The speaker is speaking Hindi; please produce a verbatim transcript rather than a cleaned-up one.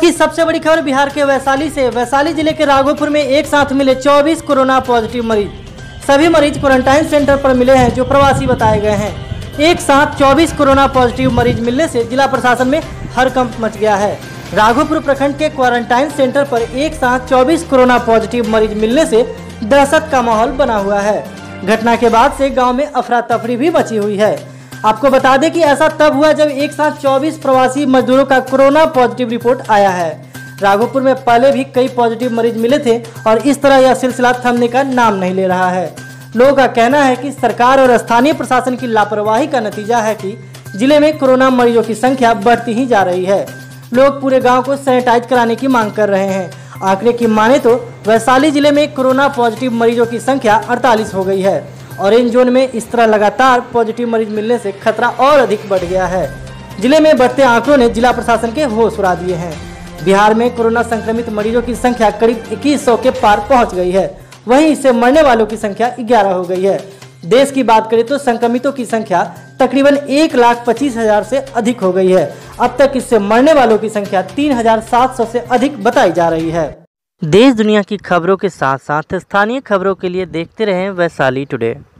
की सबसे बड़ी खबर बिहार के वैशाली से। वैशाली जिले के राघोपुर में एक साथ मिले चौबीस कोरोना पॉजिटिव मरीज। सभी मरीज क्वारंटाइन सेंटर पर मिले हैं जो प्रवासी बताए गए हैं। एक साथ चौबीस कोरोना पॉजिटिव मरीज मिलने से जिला प्रशासन में हड़कंप मच गया है। राघोपुर प्रखंड के क्वारंटाइन सेंटर पर एक साथ चौबीस कोरोना पॉजिटिव मरीज मिलने से दहशत का माहौल बना हुआ है। घटना के बाद से गाँव में अफरा तफरी भी मची हुई है। आपको बता दें कि ऐसा तब हुआ जब एक साथ चौबीस प्रवासी मजदूरों का कोरोना पॉजिटिव रिपोर्ट आया है। राघोपुर में पहले भी कई पॉजिटिव मरीज मिले थे और इस तरह यह सिलसिला थमने का नाम नहीं ले रहा है। लोगों का कहना है कि सरकार और स्थानीय प्रशासन की लापरवाही का नतीजा है कि जिले में कोरोना मरीजों की संख्या बढ़ती ही जा रही है। लोग पूरे गाँव को सैनिटाइज कराने की मांग कर रहे हैं। आंकड़े की माने तो वैशाली जिले में कोरोना पॉजिटिव मरीजों की संख्या अड़तालीस हो गई है। ऑरेंज जोन में इस तरह लगातार पॉजिटिव मरीज मिलने से खतरा और अधिक बढ़ गया है। जिले में बढ़ते आंकड़ों ने जिला प्रशासन के होश उड़ा दिए हैं। बिहार में कोरोना संक्रमित मरीजों की संख्या करीब इक्कीस सौ के पार पहुंच गई है। वहीं इससे मरने वालों की संख्या ग्यारह हो गई है। देश की बात करें तो संक्रमितों की संख्या तकरीबन एक लाख पच्चीस हजार से अधिक हो गई है। अब तक इससे मरने वालों की संख्या तीन हजार सात सौ से अधिक बताई जा रही है। देश दुनिया की खबरों के साथ साथ स्थानीय खबरों के लिए देखते रहें वैशाली टुडे।